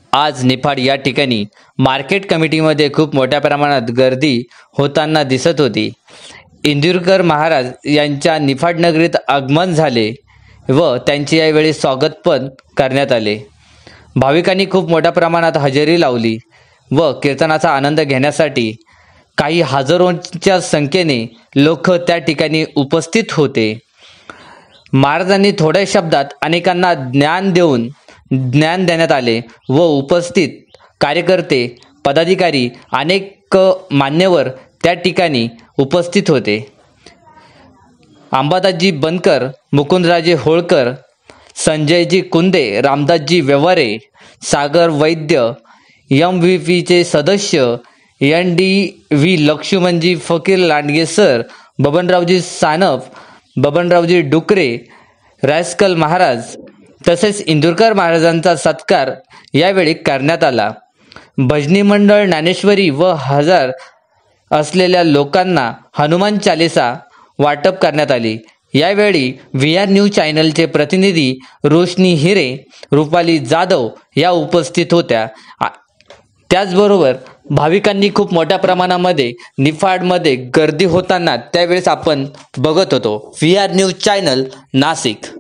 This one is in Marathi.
आज निफाड या ठिकाणी मार्केट कमिटीमध्ये खूप मोठ्या प्रमाणात गर्दी होताना दिसत होती। इंदुरकर महाराज यांच्या निफाड नगरीत आगमन झाले व त्यांचे यावेळी स्वागत पण करण्यात आले। भाविकांनी खूप मोठ्या प्रमाणात हजेरी लावली व कीर्तनाचा आनंद घेण्यासाठी काही हजारोंच्या संख्येने लोक त्या ठिकाणी उपस्थित होते। महाराजांनी थोड्या शब्दात अनेकांना ज्ञान देण्यात आले व उपस्थित कार्यकर्ते पदाधिकारी अनेक मान्यवर त्या ठिकाणी उपस्थित होते। अंबादासजी बनकर, मुकुंदराजे होळकर, संजयजी कुंदे, रामदासजी व्यवहारे, सागर वैद्य, MVPचे सदस्य NDV लक्ष्मणजी फकीर लांडगे सर, बबनरावजी सानप, बबनरावजी डुकरे, रायस्कल महाराज तसेच इंदुरकर महाराजांचा सत्कार यावेळी करण्यात आला। भजनी मंडळ ज्ञानेश्वरी व हजर असलेल्या लोकांना हनुमान चालीसा वाटप करण्यात आली। यावेळी VR न्यूज चॅनलचे प्रतिनिधी रोशनी हिरे, रुपाली जाधव या उपस्थित होत्या। त्याचबरोबर भाविकांनी खूप मोठ्या प्रमाणामध्ये निफाडमध्ये गर्दी होताना त्यावेळेस आपण बघत होतो। VR news channel Nashik.